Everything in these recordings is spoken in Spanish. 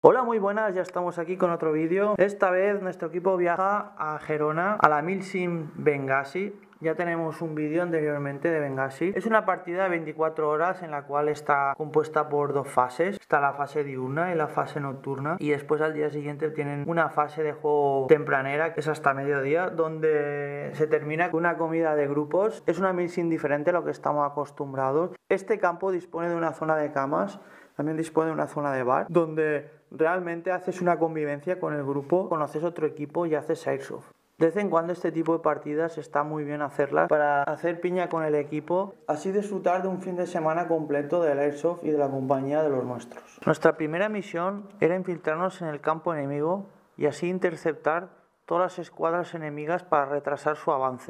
Hola, muy buenas, ya estamos aquí con otro vídeo. Esta vez nuestro equipo viaja a Gerona, a la Milsim Bengasi. Ya tenemos un vídeo anteriormente de Bengasi. Es una partida de 24 horas en la cual está compuesta por dos fases. Está la fase diurna y la fase nocturna. Y después al día siguiente tienen una fase de juego tempranera, que es hasta mediodía, donde se termina con una comida de grupos. Es una Milsim diferente a lo que estamos acostumbrados. Este campo dispone de una zona de camas. También dispone de una zona de bar donde realmente haces una convivencia con el grupo, conoces otro equipo y haces airsoft. De vez en cuando este tipo de partidas está muy bien hacerlas para hacer piña con el equipo, así disfrutar de un fin de semana completo del airsoft y de la compañía de los nuestros. Nuestra primera misión era infiltrarnos en el campo enemigo y así interceptar todas las escuadras enemigas para retrasar su avance.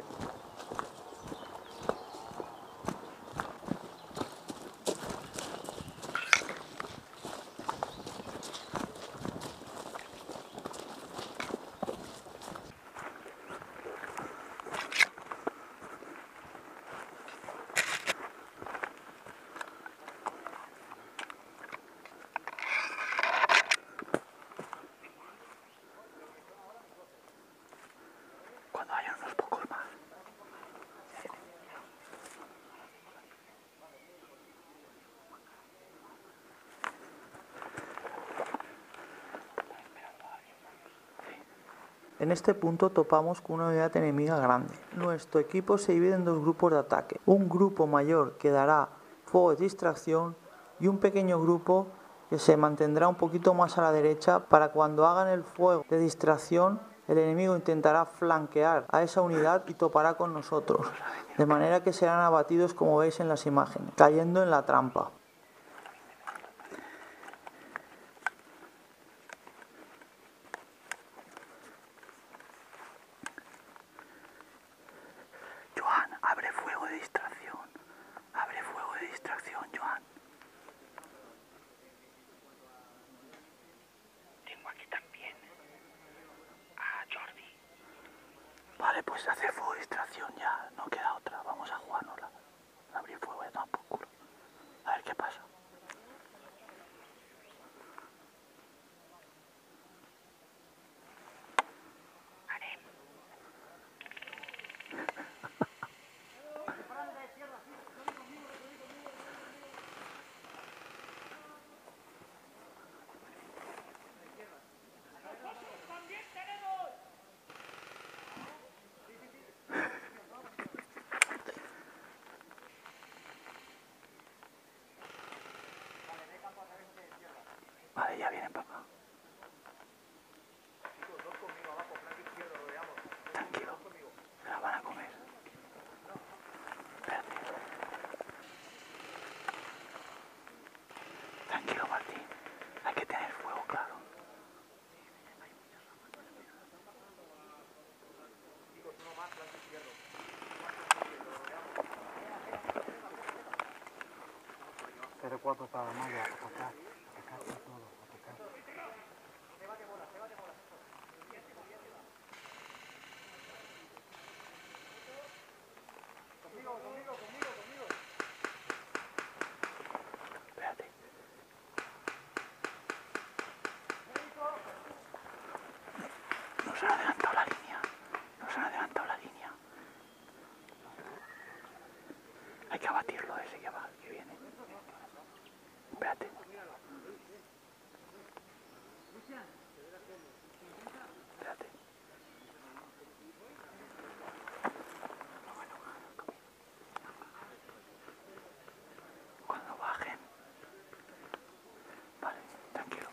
Cuando hayan unos pocos más. En este punto topamos con una unidad enemiga grande. Nuestro equipo se divide en dos grupos de ataque. Un grupo mayor que dará fuego de distracción y un pequeño grupo que se mantendrá un poquito más a la derecha para cuando hagan el fuego de distracción el enemigo intentará flanquear a esa unidad y topará con nosotros, de manera que serán abatidos como veis en las imágenes, cayendo en la trampa. Joan, abre fuego de distracción. Abre fuego de distracción, Joan. Tengo aquí también a Jordi. Vale, pues hacer fuego de distracción ya, no queda otra. Vamos a jugárnosla. Abrir fuego de tomar por culo. A ver qué pasa. Harem. Vale, ya vienen para acá. Tranquilo, se la van a comer. Espérate. Tranquilo, Martín. Hay que tener fuego, claro. Pero cuatro para la malla, atacar con todo, atacar. Espérate. Nos han adelantado la línea. Nos han adelantado la línea. Hay que abatirlo ese que va, que viene. Espérate. Espérate. Cuando bajen. Vale, tranquilo.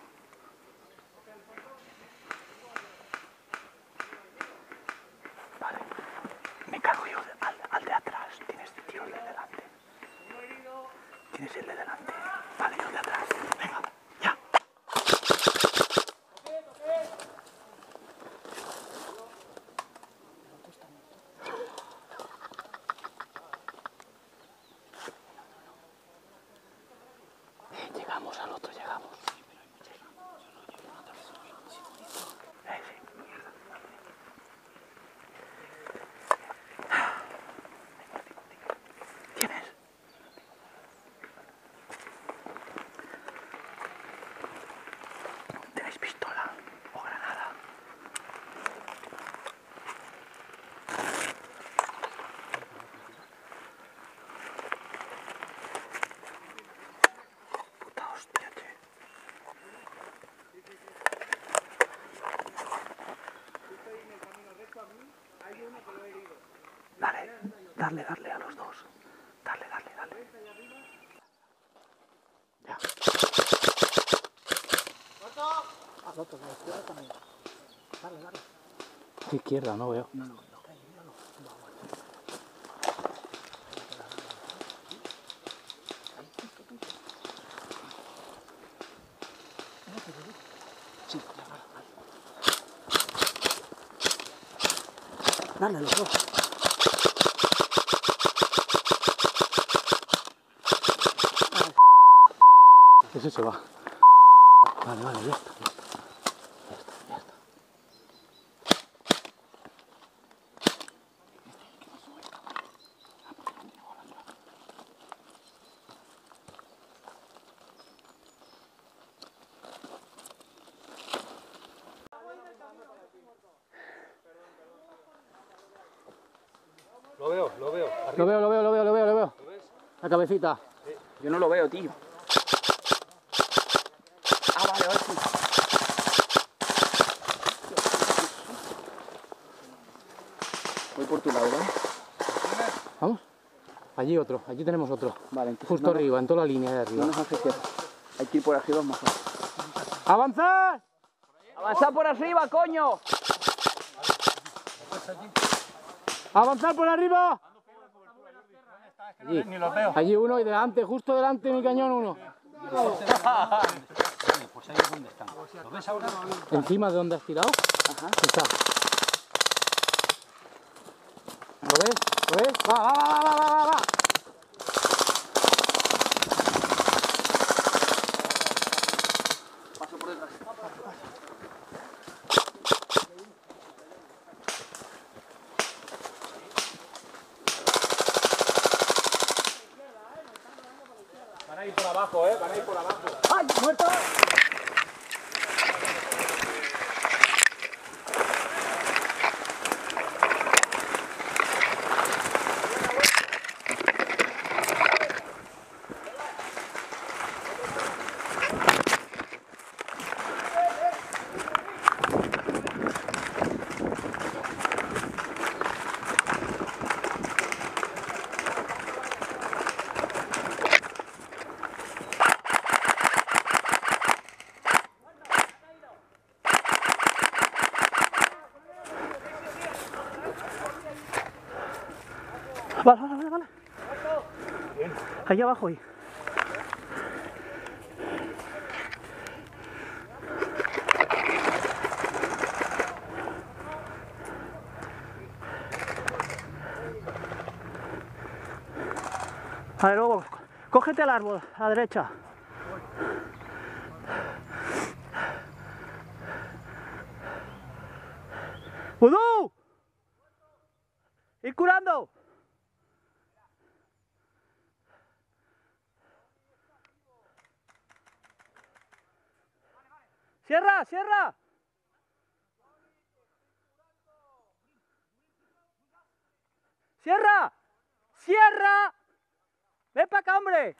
Vale. Me cargo yo al de atrás. Tienes tío el de delante. Dale, darle a los dos. Dale. Ya. Al otro, a la izquierda también. Dale. Izquierda, no veo. No. Sí, dale los dos. Ese se va. Vale, ya está. Lo veo. Lo veo. ¿Lo ves? La cabecita. Sí. Yo no lo veo, tío. Vale, ahora sí. Voy por tu lado, ¿vale? Vamos. Allí tenemos otro. Vale, entonces Justo arriba, en toda la línea de arriba. No nos hace cierto. Hay que ir por arriba mejor. ¡Avanzar! ¡Avanza por arriba, coño! ¡Avanzar por arriba! Ni los veo. Allí uno y delante, justo delante de mi cañón uno. Pues ahí es donde están. ¿Lo ves ahora? ¿Encima de donde has tirado? Ajá. Está. ¿Lo ves? Va. Paso por detrás. Van a ir por abajo, van a ir por abajo. ¡Ay, muerto! Vale. Allá abajo ahí. A ver, luego, cógete el árbol, a la derecha. ¡Vudú! ¡Ir curando! ¡Cierra! ¡Cierra! ¡Ven para acá, hombre!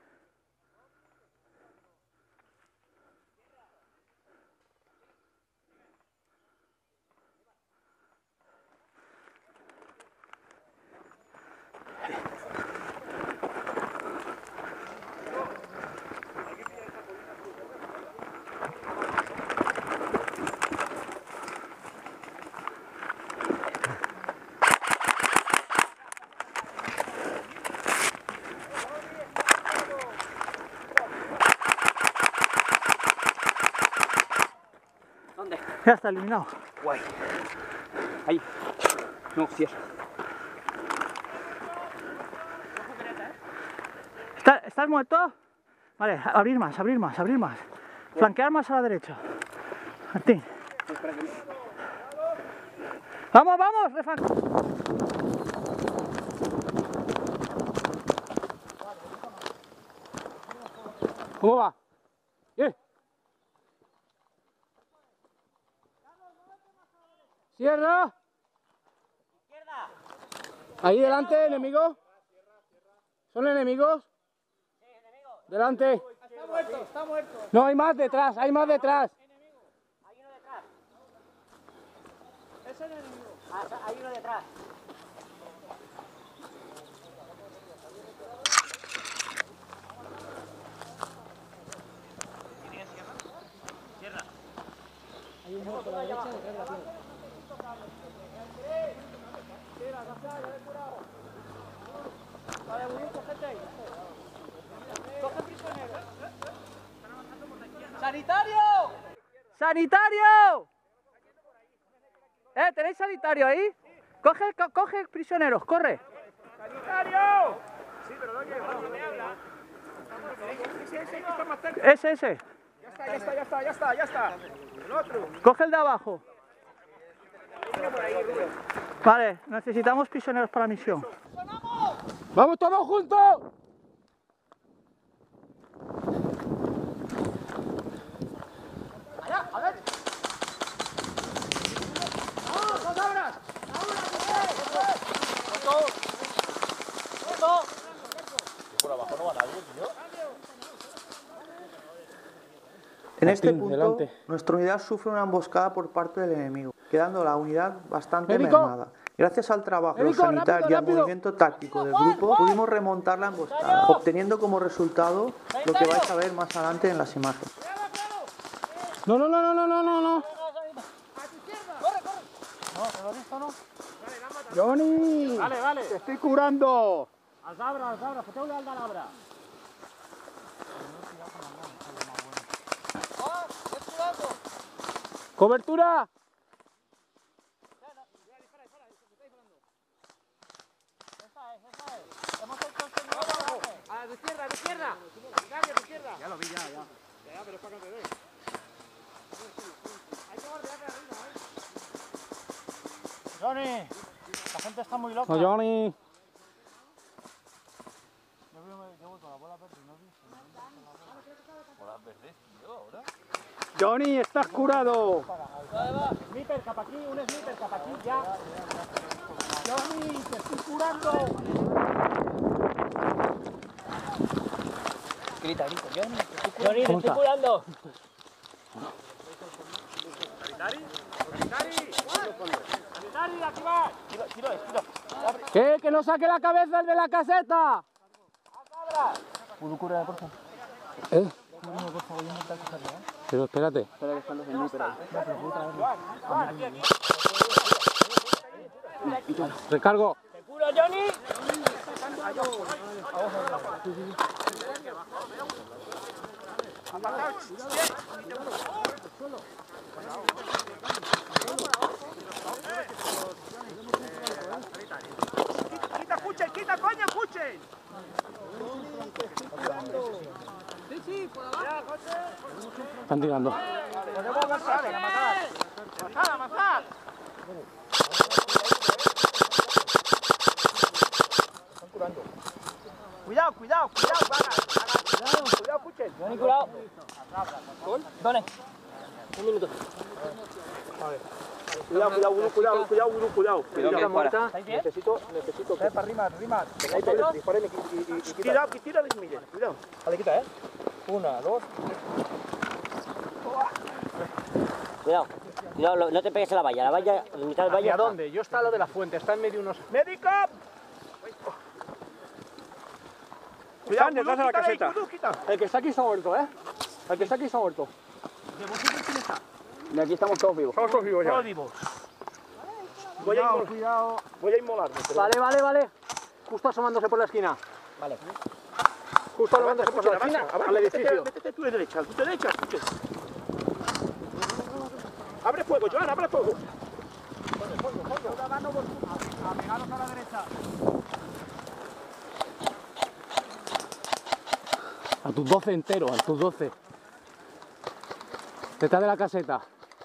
¿Dónde? Ya está eliminado. Guay. Ahí. No, cierra. ¿Estás muerto? Vale, abrir más. Flanquear más a la derecha. Martín. ¡Vamos! ¿Cómo va? Bien. Cierra. Ahí delante, enemigo. ¿Son enemigos? Sí, enemigos. Delante. Está muerto. No, hay más detrás. Hay uno detrás. Hay uno detrás. Hay un muerto a la derecha detrás de la piedra. Vale, muy bien, cogete ahí. Coge prisionero. ¡Sanitario! ¡Sanitario! ¿Tenéis sanitario ahí? Coge prisioneros, corre. ¡Sanitario! Sí, pero no llega. Ese. Ya está. El otro. Coge el de abajo. Vale, necesitamos prisioneros para la misión. ¡Vamos todos juntos! En este punto, nuestra unidad sufre una emboscada por parte del enemigo, quedando la unidad bastante mermada. Gracias al trabajo de los sanitarios y al movimiento táctico del grupo, pudimos remontar la emboscada, obteniendo como resultado lo que vais a ver más adelante en las imágenes. No. Johnny, Vale. te estoy curando. Al Zabra, foteu-li al de l'arbre. Cobertura. A tu izquierda. Gaby, a tu izquierda. Ya lo vi, ya. Ya, pero es para que te dé. Hay que guardiarle arriba, Johnny, la gente está muy loca. No, Johnny. Yo voy con la bola verde, ¿no viste? ¿Bolas verdes, tío, ahora? Johnny, estás curado. Sniper, cap aquí, un sniper, cap aquí, ya. Johnny, te estoy curando. Grita, Johnny, te estoy curando. ¡Sanitari, activar! Tiro. ¿Qué? ¡Que no saque la cabeza el de la caseta! ¿Puedo curar, por favor? Pero espérate. Espera que están los sniper ahí. Recargo. ¿Te curo, Johnny? ¡Quita, coño, escuchen! Están tirando. ¡Avanzad! Cuidado, escuchen. Johnny, curado. Dale. Un minuto. Cuidado. ¿Estáis bien? Necesito para rimar. Disparen y tira de Miguel. Cuidado. Vale, quita, 1, 2. Cuidado, no te pegues a la valla, la mitad del valla. ¿A dónde? Yo está lo de la fuente, está en medio unos... ¡Médico! Están detrás de la caseta. El que está aquí está muerto, El que está aquí está muerto. ¿De vosotros quién está? De aquí estamos todos vivos. Estamos todos vivos ya. Todos vivos. Cuidado. Voy a inmolarme. Vale. Justo asomándose por la esquina. Vale. Justo asomándose por la esquina al edificio. Métete tú de derecha, escuches. Abre fuego, Joan, abre fuego. Apegaros a la derecha. A tus 12 enteros, a tus 12. Detrás de la caseta.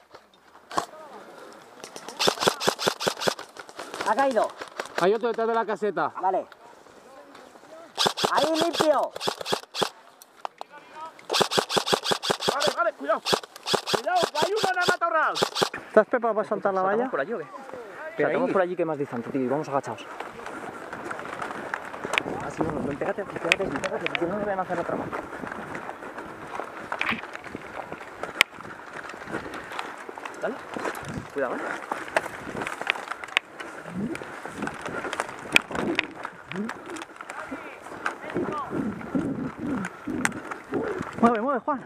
Ha caído. Hay otro detrás de la caseta. Vale. Ahí limpio. Vale, cuidado. Que hay uno en el matorral. ¿Estás preparado para saltar la valla? ¿Por allí o qué? Saltamos por allí que es más distante, tío, y vamos agachados. Así, bueno, pégate, porque no me vayan a hacer otra mano. Dale. Cuidado, Mueve, mueve, Juan.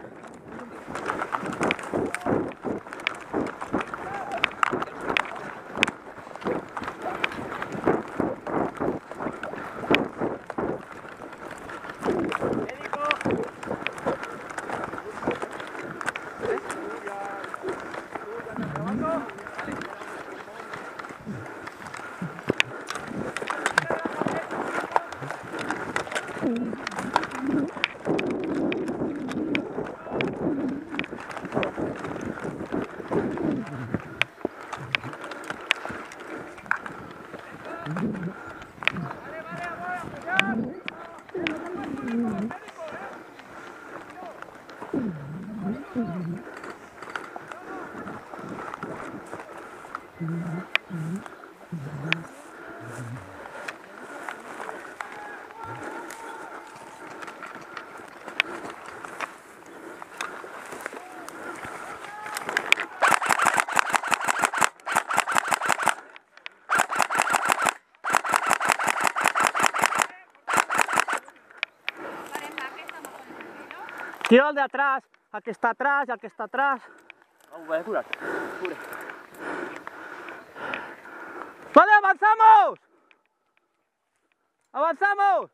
Tiro al de atrás, al que está atrás y al que está atrás. Vamos, curar. ¡Vale, avanzamos! ¡Avanzamos!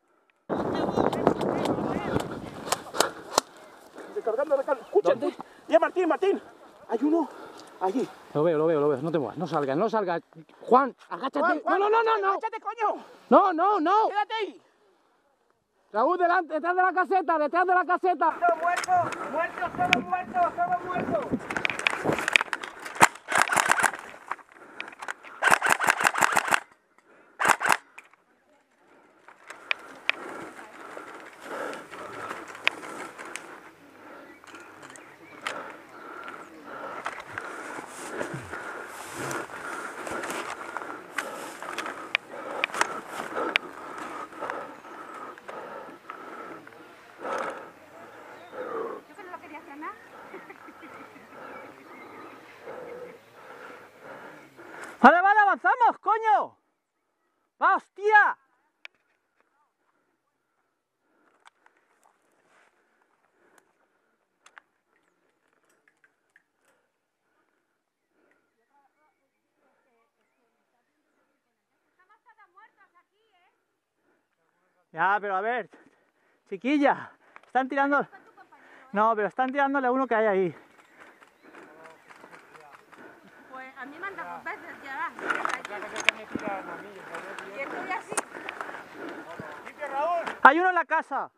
Recargando. Escúchate. Ya, Martín. Hay uno allí. Lo veo. No te muevas, no salgas. Juan, agáchate. Juan, No. agáchate, coño. No. Quédate ahí. Raúl, detrás de la caseta. Somos muertos. ¡Vale, avanzamos, coño! ¡Va, hostia! Ya, pero a ver, chiquilla, están tirando... No, pero están tirándole a uno que hay ahí. Pues a mí me han dado veces ya. Y estoy así. Hay uno en la casa.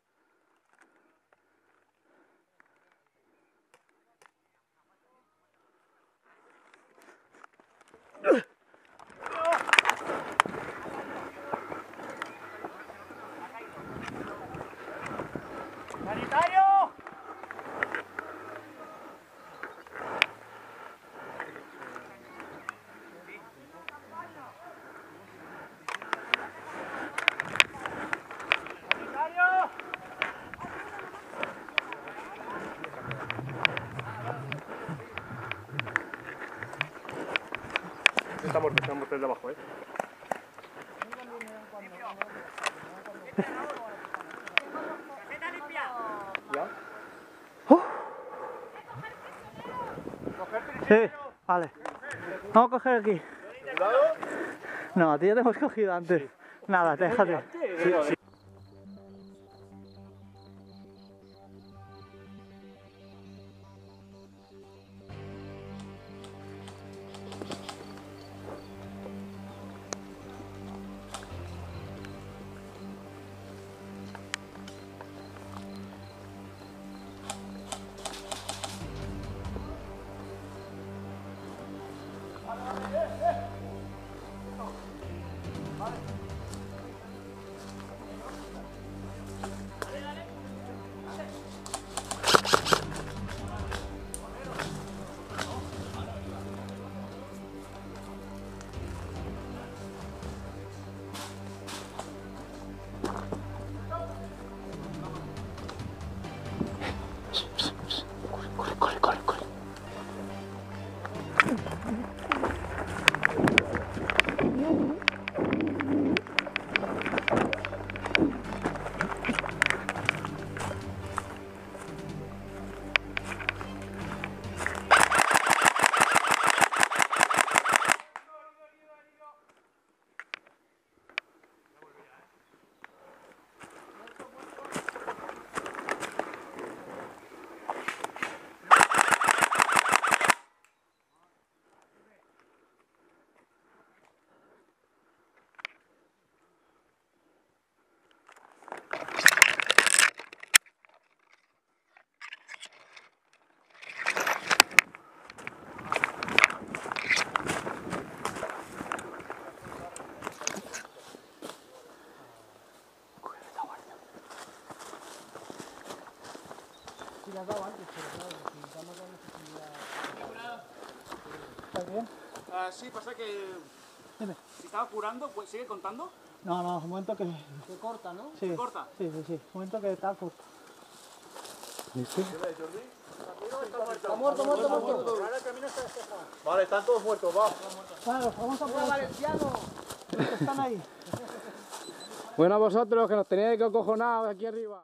¡Sanitario! Está muerto el de abajo, Sí, vale. Vamos a coger aquí. No, a ti ya te hemos cogido antes. Nada, déjate. Sí. sí, pasa que... Dime. Si estaba curando, pues sigue contando. No, no, un momento que... Se corta, ¿no? Sí, corta? Sí, sí, sí. Un momento que está corto. ¿Listo? Está muerto. Vale, están todos muertos, va. Claro, vamos a probar. Valenciano. Los que están ahí. Bueno, a vosotros que nos teníais que acojonados aquí arriba.